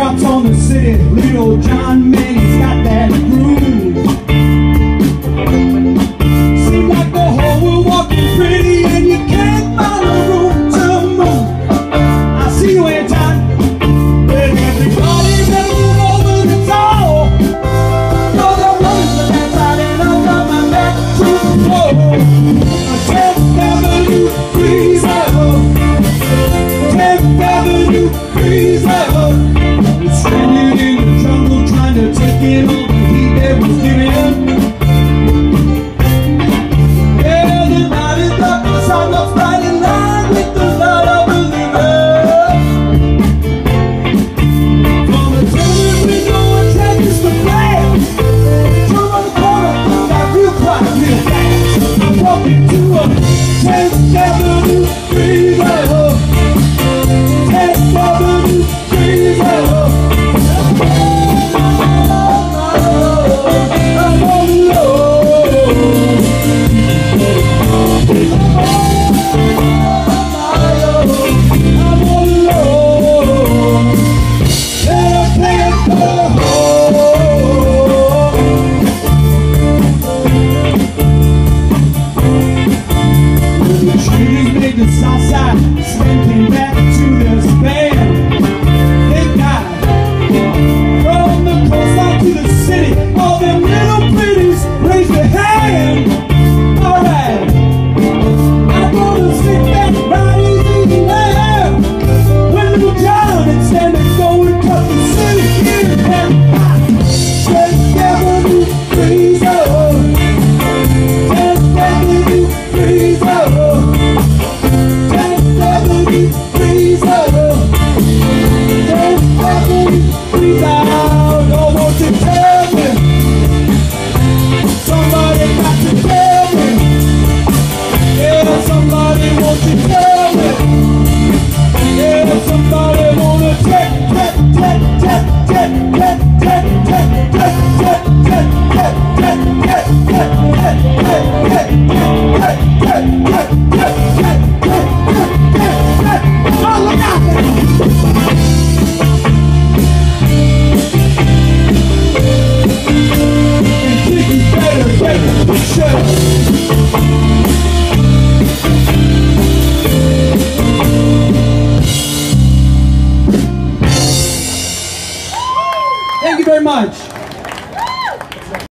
Raindrops on the city, little John Manny's got that groove. Seems like the whole world walking pretty and you can't find a room to move. I see you in time, but everybody better move over the door. Cause I'm running the dance out and I'm coming back to the floor. 10th Avenue freeze ever, 10th Avenue freeze ever. Stranded in the jungle trying to take in all the heat that was given. Yeah, the night is darkness, I'm not fighting line with the light of believing. From a turning window and changes the glass. Turn on the corner, got real quiet, real fast. I'm walking to a 10th Avenue.